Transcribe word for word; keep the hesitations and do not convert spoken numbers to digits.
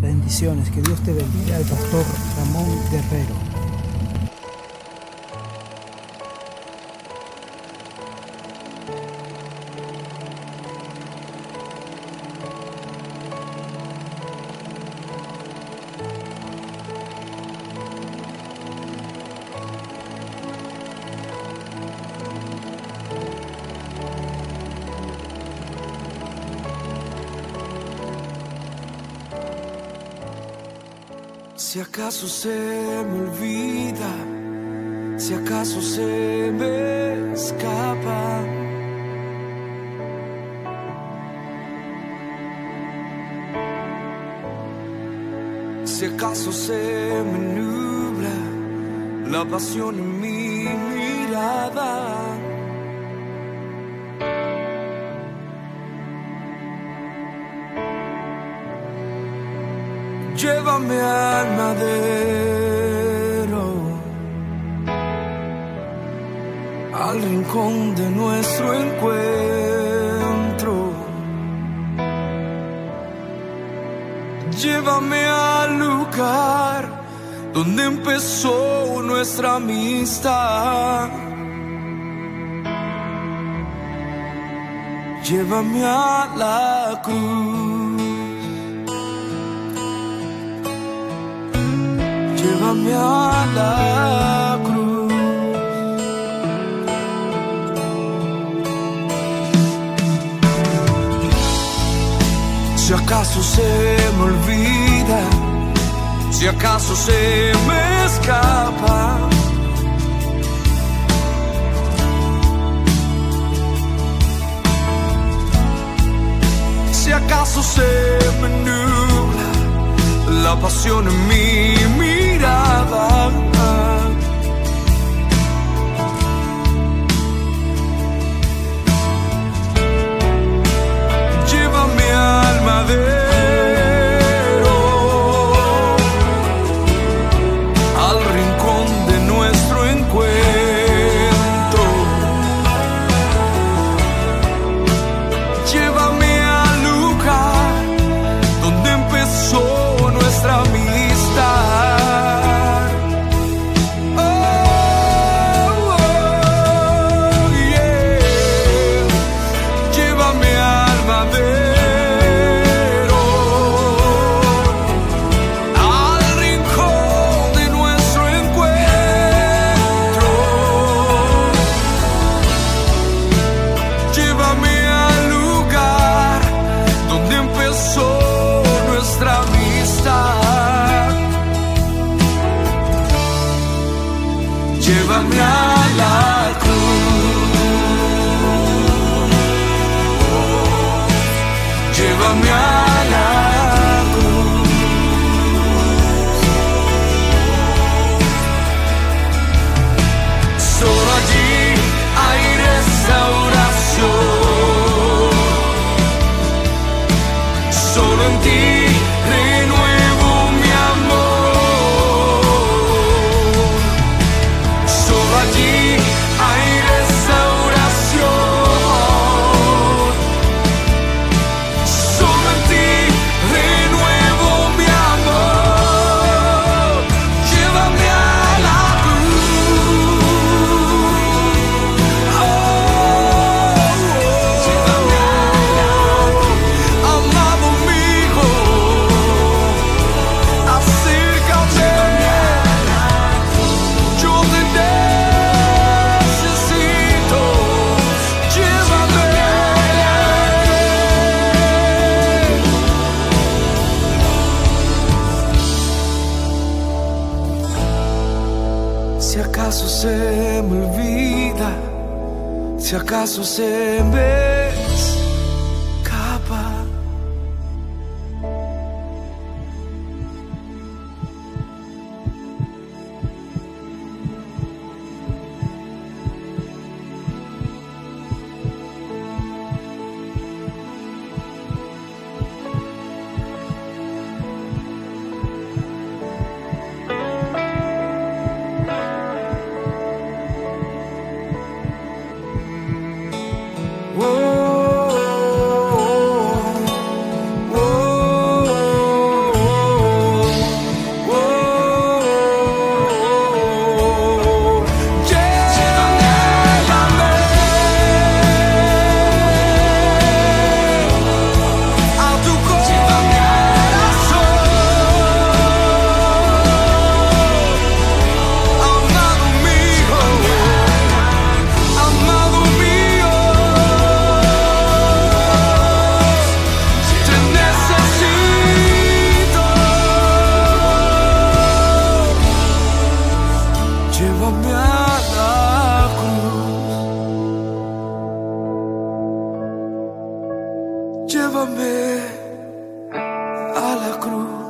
Bendiciones, que Dios te bendiga, el pastor Ramón Guerrero. Si acaso se me olvida, si acaso se me escapa, si acaso se me nubla la pasión en mi mirada, llévame al madero, al rincón de nuestro encuentro. Llévame al lugar donde empezó nuestra amistad. Llévame a la cruz. Llévame a la cruz. Si acaso se me olvida, si acaso se me escapa, si acaso se me nubla la pasión en mi mirada, llévame al madero, al rincón de nuestro encuentro. Llévame al lugar donde empezó nuestra amistad. Oh, oh, yeah. Llévame al madero, al rincón de nuestro encuentro. Llévame al lugar donde empezó nuestra amistad. Llévame a la cruz. Llévame a la cruz. Solo allí hay restauración. Solo en ti renuevo mi amor. Solo allí hay restauración. Solo en ti renuevo mi amor. Llévame a la cruz. Oh, llévame a la cruz. Amado amigo, acércate. Yo te necesito. Llévame. Si acaso se me olvida, si acaso se me escapa, oh. llévame a la cruz.